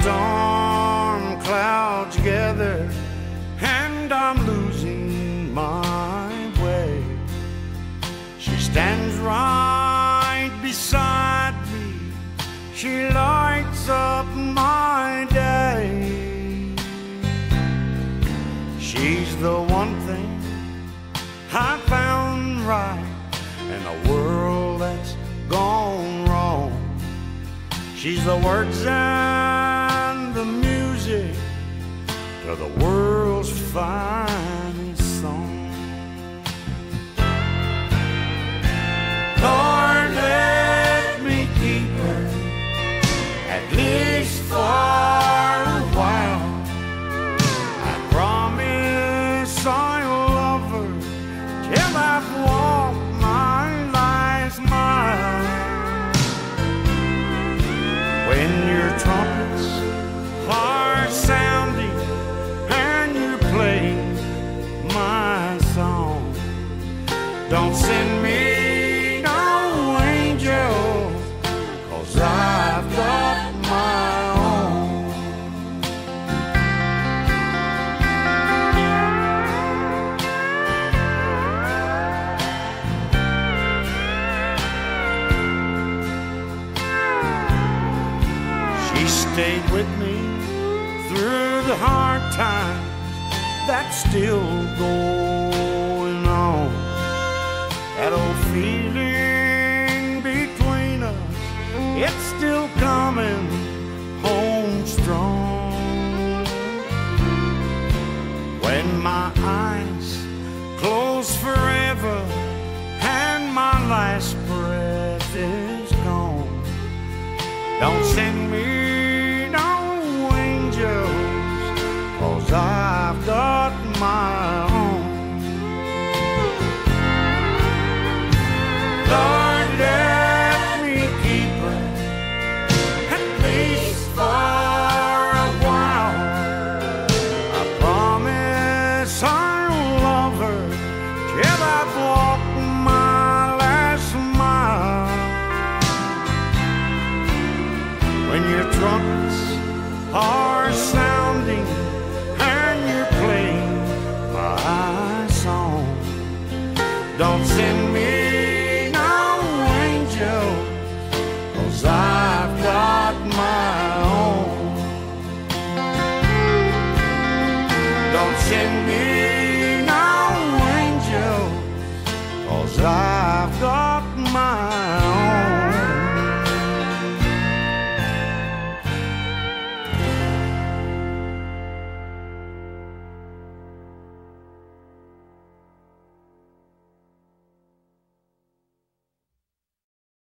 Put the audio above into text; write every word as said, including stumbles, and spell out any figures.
storm clouds gather and I'm losing my way. She stands right beside me, she lights up my day. She's the one thing I found right in a world that's gone wrong. She's the words and the music to the world's finest song. Lord, let me keep her at least for a while. I promise I'll love her till I've walked my last mile. When your trumpets are sounding and you play my song, don't send me no angels, 'cause I've got my own. She stayed with me through the hard times that's still going on. That old feeling between us, it's still coming home strong. When my eyes close forever and my last breath is gone, don't send me no angels, 'cause I've got my own. Lord, let me keep her at least for a while. I promise I'll love her till I've walked my last mile. When your trumpets are sounding and you're playing my song, don't send me no angels, 'cause I've got my own. Don't send me no angels, 'cause I've got my own.